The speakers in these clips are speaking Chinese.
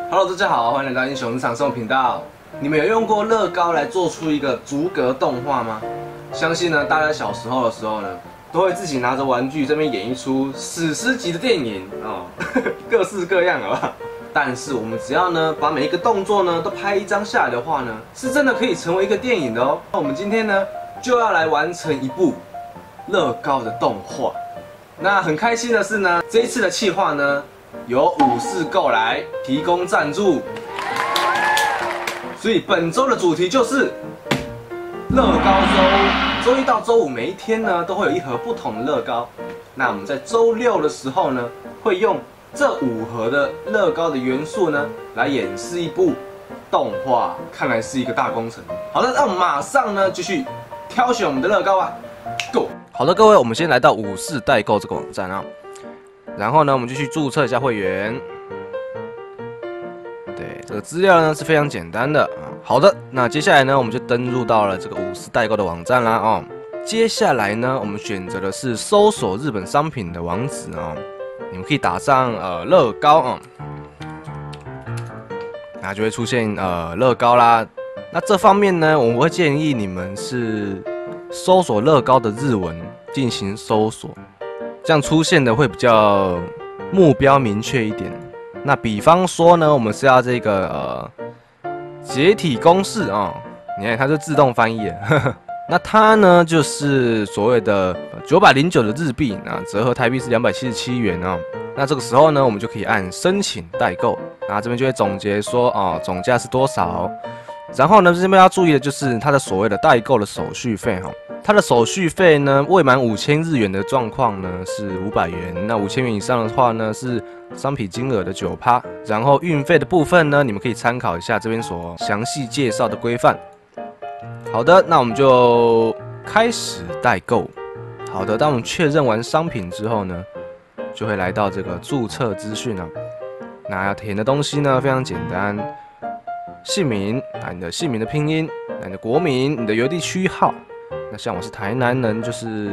Hello， 大家好，欢迎来到英雄日常生活频道。你们有用过乐高来做出一个逐格动画吗？相信呢，大家小时候的时候呢，都会自己拿着玩具这边演一出史诗级的电影哦，各式各样，好不好？但是我们只要呢，把每一个动作呢都拍一张下来的话呢，是真的可以成为一个电影的哦。那我们今天呢，就要来完成一部乐高的动画。那很开心的是呢，这一次的企划呢，由549来提供赞助，所以本周的主题就是乐高周。周一到周五每一天呢，都会有一盒不同的乐高。那我们在周六的时候呢，会用这5盒的乐高的元素呢，来演示一部动画，看来是一个大工程。好的，那我们马上呢就去挑选我们的乐高吧 ，Go！ 好的，各位，我们先来到54代购这个网站啊。然后呢，我们就去注册一下会员。对，这个资料呢是非常简单的啊。好的，那接下来呢，我们就登入到了这个54代购的网站啦哦。接下来呢，我们选择的是搜索日本商品的网址哦。你们可以打上乐高啊，那就会出现乐高啦。那这方面呢，我会建议你们是搜索乐高的日文进行搜索。这样出现的会比较目标明确一点。那比方说呢，我们是要这个解体公式啊，你看它就自动翻译了。那它呢就是所谓的909的日币，那折合台币是277元啊。那这个时候呢，我们就可以按申请代购，那这边就会总结说总价是多少。然后呢，这边要注意的就是它的所谓的代购的手续费哈。它的手续费呢，未满5000日元的状况呢是500元，那5000元以上的话呢是商品金额的9%。然后运费的部分呢，你们可以参考一下这边所详细介绍的规范。好的，那我们就开始代购。好的，当我们确认完商品之后呢，就会来到这个注册资讯啊。那要填的东西呢非常简单，姓名，你的姓名的拼音，你的国民，你的邮递区号。那像我是台南人，就是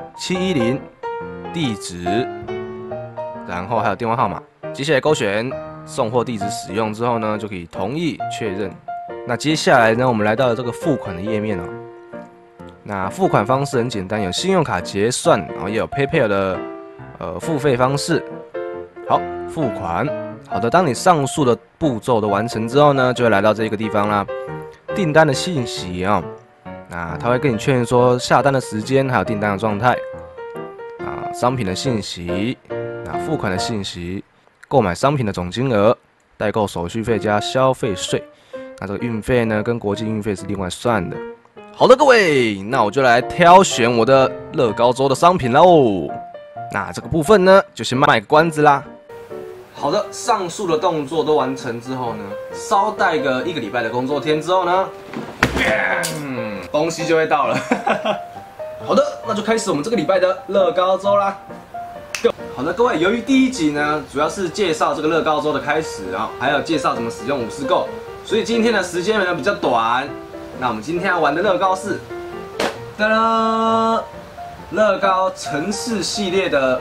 710，地址，然后还有电话号码。接下来勾选送货地址使用之后呢，就可以同意确认。那接下来呢，我们来到了这个付款的页面哦。那付款方式很简单，有信用卡结算，然后也有 PayPal 的付费方式。好，付款。好的，当你上述的步骤都完成之后呢，就会来到这个地方啦。订单的信息啊，那他会跟你确认说下单的时间，还有订单的状态啊，商品的信息，那付款的信息，购买商品的总金额，代购手续费加消费税。那这个运费呢，跟国际运费是另外算的。好的，各位，那我就来挑选我的乐高周的商品喽。那这个部分呢，就先卖个关子啦。好的，上述的动作都完成之后呢，稍待个1个礼拜的工作天之后呢，东西就会到了。好的，那就开始我们这个礼拜的乐高周啦。好的，各位，由于第1集呢，主要是介绍这个乐高周的开始啊，还有介绍怎么使用549，所以今天的时间呢比较短。那我们今天要玩的乐高是，哒啦，乐高城市系列的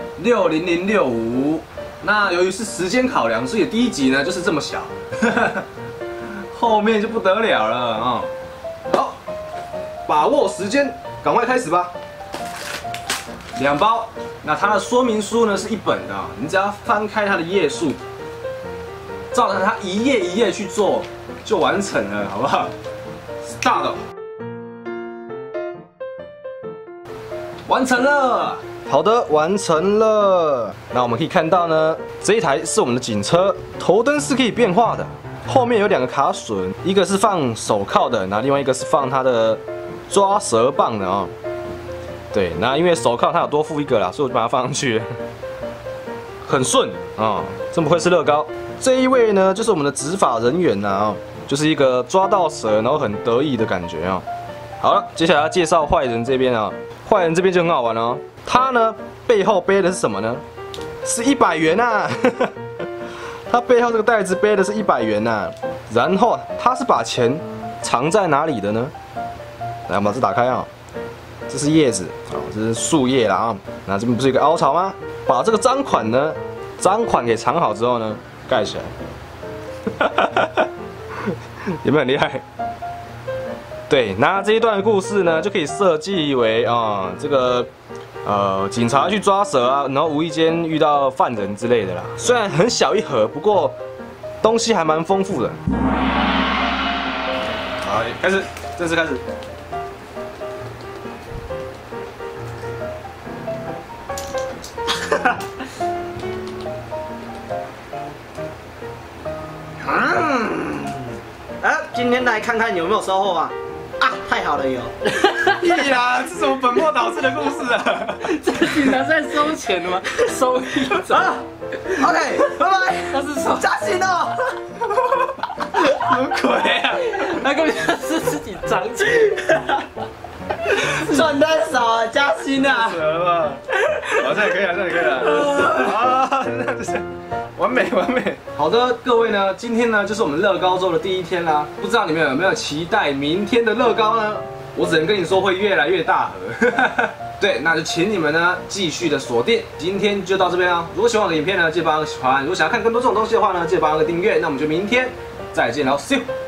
60065。那由于是时间考量，所以第1集呢就是这么小，后面就不得了了啊！好，把握时间，赶快开始吧。2包，那它的说明书呢是1本的，你只要翻开它的页数，照着它一页一页去做，就完成了，好不好 ？Start， 完成了。好的，完成了。那我们可以看到呢，这一台是我们的警车，头灯是可以变化的，后面有2个卡榫，一个是放手铐的，那另外一个是放它的抓蛇棒的啊。对，那因为手铐它有多附1个啦，所以我就把它放上去了，很顺啊，真不愧是乐高。这一位呢，就是我们的执法人员呐，就是一个抓到蛇然后很得意的感觉啊。好了，接下来要介绍坏人这边啊，坏人这边就很好玩哦。他呢背后背的是什么呢？是100元啊！他背后这个袋子背的是100元啊。然后他是把钱藏在哪里的呢？来，我们把这打开啊，这是叶子啊，这是树叶啦啊。那这边不是有一个凹槽吗？把这个赃款呢，赃款给藏好之后呢，盖起来。 有没有很厉害？对，那这一段故事呢，就可以设计为这个警察去抓蛇啊，然后无意间遇到犯人之类的啦。虽然很小一盒，不过东西还蛮丰富的。好，开始，正式开始。 今天来看看有没有收获啊！啊，太好了有！ 屁啦，这什么本末倒置的故事啊！ 这个警察在收钱的吗？收益者。 OK， 拜拜。 他是收加薪哦！ 什么鬼啊？ 那根本是自己长钱。 赚太少啊，加薪啊！ 扯了吧？好，这也可以了，这也可以了。啊，那就是完美完美。好的，各位呢，今天呢就是我们乐高周的第一天啦。不知道你们有没有期待明天的乐高呢？我只能跟你说会越来越大盒。对，那就请你们呢继续的锁定。今天就到这边啦。如果喜欢我的影片呢，记得帮我喜欢。如果想要看更多这种东西的话呢，记得帮我订阅。那我们就明天再见喽，See you。